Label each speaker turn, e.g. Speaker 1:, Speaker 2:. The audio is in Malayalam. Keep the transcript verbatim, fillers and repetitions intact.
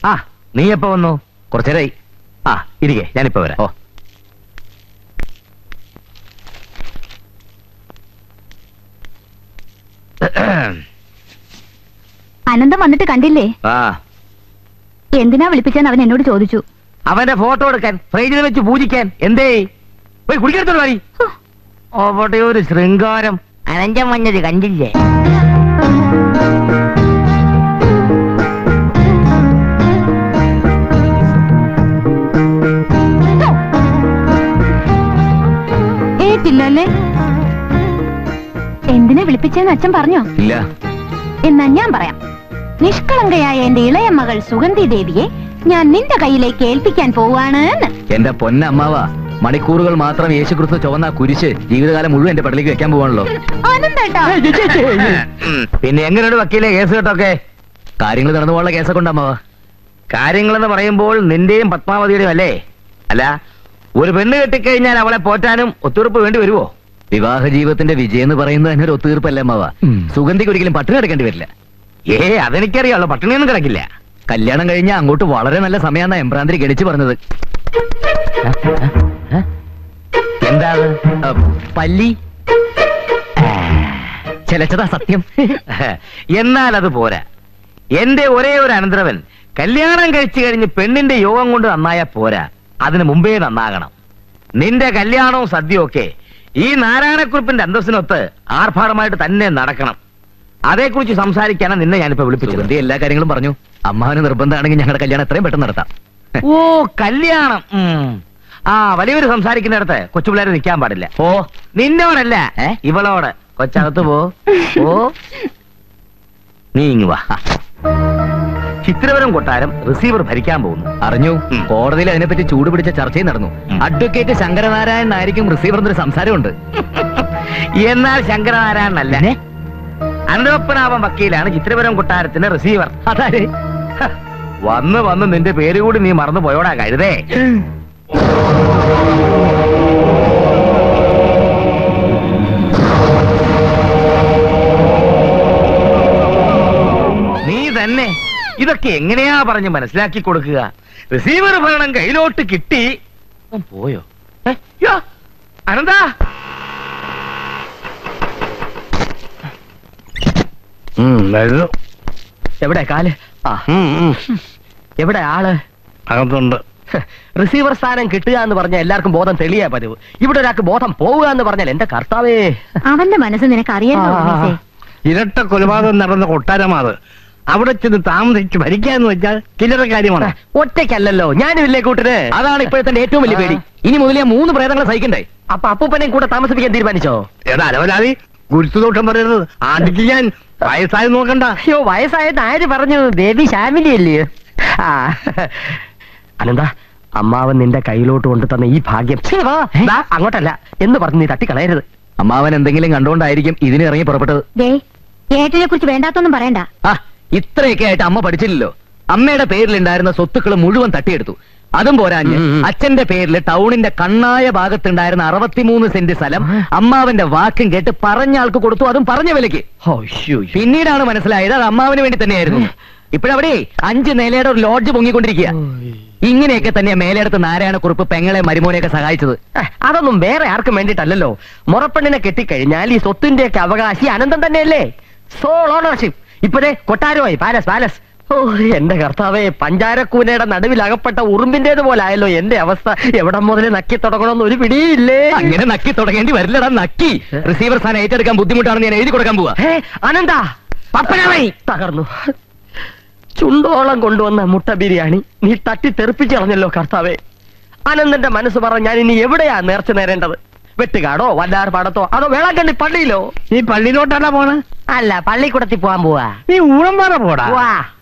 Speaker 1: ആ നീ എപ്പോ വന്നു? കുറച്ചേരായി. ആ ഇരിക്കേ, ഞാനിപ്പോ വരാം. ഓ
Speaker 2: അനന്തം വന്നിട്ട് കണ്ടില്ലേ?
Speaker 1: ആ
Speaker 2: എന്തിനാ വിളിപ്പിച്ചെന്ന് അവൻ എന്നോട് ചോദിച്ചു.
Speaker 1: അവന്റെ ഫോട്ടോ എടുക്കാൻ, ഫ്രൈഡിൽ വെച്ച് പൂജിക്കാൻ. എന്തേ പോയി കുടിക്കെടുത്തോളൂ വാരി. അവിടെ ഒരു ശൃംഗാരം. അനന്തം വന്നത് കണ്ടില്ലേ?
Speaker 2: ഏറ്റില്ലല്ലേ? എന്തിനാ വിളിപ്പിച്ചെന്ന് അച്ഛൻ പറഞ്ഞോ?
Speaker 1: ഇല്ല.
Speaker 2: എന്നാ ഞാൻ പറയാം. നിഷ്കളങ്കയായ എന്റെ ഇളയ മകൾ സുഗന്ധി ദേവിയെ ഞാൻ നിന്റെ കയ്യിലേക്ക് ഏൽപ്പിക്കാൻ പോവാണ്.
Speaker 1: എന്റെ പൊന്നമ്മാവ, മണിക്കൂറുകൾ മാത്രം യേശുക്രിസ്തു ചുവന്ന കുരിശ് ജീവിതകാലം മുഴുവൻ എന്റെ പടലേക്ക് വെക്കാൻ പോവാണല്ലോ. പിന്നെ എങ്ങനെയാണ് വക്കീലെ കേസ് കേട്ടൊക്കെ? കാര്യങ്ങൾ നടന്നു പോകാനുള്ള കേസൊക്കെ ഉണ്ടമ്മാവ. കാര്യങ്ങളെന്ന് പറയുമ്പോൾ നിന്റെയും പത്മാവതിയുടെയും അല്ലേ? അല്ല, ഒരു പെണ്ണ് കെട്ടിക്കഴിഞ്ഞാൽ അവളെ പോറ്റാനും ഒത്തുതീർപ്പ് വേണ്ടി വരുവോ? വിവാഹ ജീവിതത്തിന്റെ വിജയം എന്ന് പറയുന്നത് തന്നെ ഒരു ഒത്തുതീർപ്പല്ലേ അമ്മാവ? സുഗന്ധിക്ക് ഒരിക്കലും പട്ടിണി കിടക്കേണ്ടി വരില്ല. ഏ അതെനിക്കറിയാലോ, പട്ടിണിയൊന്നും കിടക്കില്ല. കല്യാണം കഴിഞ്ഞാൽ അങ്ങോട്ട് വളരെ നല്ല സമയമാണ് എംബ്രാന്തിരി ഗണിച്ചു പറഞ്ഞത്. എന്താ പല്ലി ചെലച്ചതാ സത്യം. എന്നാൽ അത് പോരാ. എന്റെ ഒരേ ഒരു അനന്തരവൻ കല്യാണം കഴിച്ചു കഴിഞ്ഞ് പെണ്ണിന്റെ യോഗം കൊണ്ട് നന്നായ പോരാ, അതിന് മുമ്പേ നന്നാകണം. നിന്റെ കല്യാണവും സദ്യയും ഒക്കെ ഈ നാരായണക്കുറിപ്പിന്റെ അന്തസ്സിനൊത്ത് ആർഭാടമായിട്ട് തന്നെ നടക്കണം. അതേക്കുറിച്ച് സംസാരിക്കാനാണ് നിന്നെ ഞാനിപ്പോ വിളിപ്പിച്ചത്. എല്ലാ കാര്യങ്ങളും പറഞ്ഞു. അമ്മാവന് നിർബന്ധമാണെങ്കിൽ ഞങ്ങളുടെ കല്യാണം എത്രയും പെട്ടെന്ന് നടത്താം. ഓ കല്യാണം. ആ വലിയൊരു സംസാരിക്കുന്നിടത്ത് കൊച്ചുപിള്ളേരെ നിൽക്കാൻ പാടില്ല. ഓ നിന്നോടല്ല, ഇവളോട്. കൊച്ചകത്ത് പോ. ഓ നീ ഇങ്ങ് വാ. ചിത്രപുരം കൊട്ടാരം റിസീവർ ഭരിക്കാൻ പോകുന്നു. അറിഞ്ഞു. കോടതിയിൽ അതിനെപ്പറ്റി ചൂടുപിടിച്ച ചർച്ചയും നടന്നു. അഡ്വക്കേറ്റ് ശങ്കരനാരായണൻ ആയിരിക്കും റിസീവർ എന്നൊരു സംസാരമുണ്ട്. എന്നാൽ ശങ്കരനാരായണൻ അല്ല, അനന്തപത്മനാഭൻ വക്കീലാണ് ചിത്രപുരം കൊട്ടാരത്തിന്റെ റിസീവർ. അതാരെ? വന്ന് വന്ന് നിന്റെ പേര് കൂടി നീ മറന്നു പോയോടാ കഴുതേ. നീ തന്നെ ഇതൊക്കെ എങ്ങനെയാ പറഞ്ഞ് മനസ്സിലാക്കി കൊടുക്കുക? റിസീവർ ഭരണം കയ്യിലോട്ട് കിട്ടി. പോയോ അനന്താ? എവിടെ കാല്? എവിടെ ആള്? അകത്തുണ്ട്. റിസീവർ സ്ഥാനം കിട്ടുക എന്ന് പറഞ്ഞാൽ എല്ലാവർക്കും ബോധം തെളിയാ പതിവ്. ഇവിടെ ഒരാൾക്ക് ബോധം പോവുക എന്ന് പറഞ്ഞാൽ എന്റെ കർത്താവേ.
Speaker 2: അവന്റെ മനസ്സ് നിനക്ക് അറിയാലോ.
Speaker 3: ഇരട്ട കൊലപാതകം നടന്ന കൊട്ടാരമാത്. അവിടെ ചെന്ന് താമസിച്ച് ഭരിക്കാന്ന് വെച്ചാൽ ചില്ലറ കാര്യമാണ്.
Speaker 1: ഒറ്റയ്ക്കല്ലല്ലോ, ഞാനും ഇല്ലേ കൂട്ടിന്. അതാണ് ഇപ്പോഴത്തെ ഏറ്റവും വലിയ പേടി. ഇനി മുതലേ മൂന്ന് പ്രേതങ്ങളെ സഹിക്കണ്ടേ? അപ്പൊ അപ്പൂപ്പനെയും കൂടെ താമസിപ്പിക്കാൻ തീരുമാനിച്ചോ?
Speaker 3: ഏതാ അലവലാതി ഗുരുത്വദോഷം പറയുന്നത്? ആണ്ടിക്ക് ഞാൻ വയസ്സായി നോക്കണ്ട.
Speaker 1: അയ്യോ വയസ്സായത് ആര് പറഞ്ഞു? ബേബി ഫാമിലി അല്ലേ? ആ അനന്ത, അമ്മാവൻ നിന്റെ കയ്യിലോട്ട് കൊണ്ടു തന്ന ഈ ഭാഗ്യം അങ്ങോട്ടല്ല എന്ന് പറഞ്ഞ് നീ തട്ടിക്കളയരുത്. അമ്മാവൻ എന്തെങ്കിലും കണ്ടുകൊണ്ടായിരിക്കും ഇതിന് ഇറങ്ങി പുറപ്പെട്ടത്.
Speaker 2: ഏട്ടിനെ കുറിച്ച് വേണ്ടാത്തൊന്നും പറയണ്ട.
Speaker 1: ആ ഇത്രയൊക്കെ ആയിട്ട് അമ്മ പഠിച്ചില്ലല്ലോ. അമ്മയുടെ പേരിലുണ്ടായിരുന്ന സ്വത്തുക്കൾ മുഴുവൻ തട്ടിയെടുത്തു. അതും പോരാഞ്ഞ് അച്ഛന്റെ പേരിൽ ടൗണിന്റെ കണ്ണായ ഭാഗത്തുണ്ടായിരുന്ന അറുപത്തിമൂന്ന് സെന്റ് സ്ഥലം അമ്മാവന്റെ വാക്കും കേട്ട് പറഞ്ഞ ആൾക്ക് കൊടുത്തു, അതും പറഞ്ഞ വിലക്ക്. പിന്നീടാണ് മനസ്സിലായത് അത് അമ്മാവന് വേണ്ടി തന്നെയായിരുന്നു. ഇപ്പോഴവിടെ അഞ്ച് നിലയുടെ ഒരു ലോഡ്ജ് പൊങ്ങിക്കൊണ്ടിരിക്കുക. ഇങ്ങനെയൊക്കെ തന്നെയാ മേലെടുത്ത് നാരായണക്കുറുപ്പ് പെങ്ങളെ മരുമോനെയൊക്കെ സഹായിച്ചത്. അതൊന്നും വേറെ ആർക്കും വേണ്ടിയിട്ടല്ലോ. മുറപ്പെണ്ണിനെ കെട്ടിക്കഴിഞ്ഞാൽ ഈ സ്വത്തിന്റെയൊക്കെ അവകാശി അനന്തം തന്നെയല്ലേ? Sole ownership. ഇപ്പോഴേ കൊട്ടാരമായി പാലസ് പാലസ്. ഓ എന്റെ കർത്താവേ, പഞ്ചാരക്കൂനയുടെ നടുവിൽ അകപ്പെട്ട ഉറുമ്പിന്റേത് പോലായല്ലോ എന്റെ അവസ്ഥ. എവിടെ മുതൽ നക്കി തുടങ്ങണമെന്ന് ഒരു പിടിയില്ലേ. അങ്ങനെ നക്കി തുടങ്ങേണ്ടി വരില്ലടാ. നക്കി റിസീവർ സ്ഥാനം ഏറ്റെടുക്കാൻ ബുദ്ധിമുട്ടാണെന്ന് ഞാൻ എഴുതി കൊടുക്കാൻ പോവാ. അനന്താ പപ്പനായി തകർന്നു. ചുണ്ടോളം കൊണ്ടുവന്ന മുട്ട ബിരിയാണി നീ തട്ടി തെറിപ്പിച്ചു കളഞ്ഞല്ലോ കർത്താവേ. അനന്തന്റെ മനസ്സ് പറ, ഞാൻ ഇനി എവിടെയാ നേർച്ച നേരേണ്ടത്? വെട്ടുകാടോ വല്ലാർ പാടത്തോ അതോ വേളാങ്കണ്ണി പള്ളിയിലോ?
Speaker 3: നീ പള്ളിയിലോട്ടാണോ പോണ?
Speaker 1: അല്ല, പള്ളിക്കൂടത്തിൽ പോവാൻ പോവാ.
Speaker 3: നീ ഊഴം പാറ പോടാ.
Speaker 1: വാ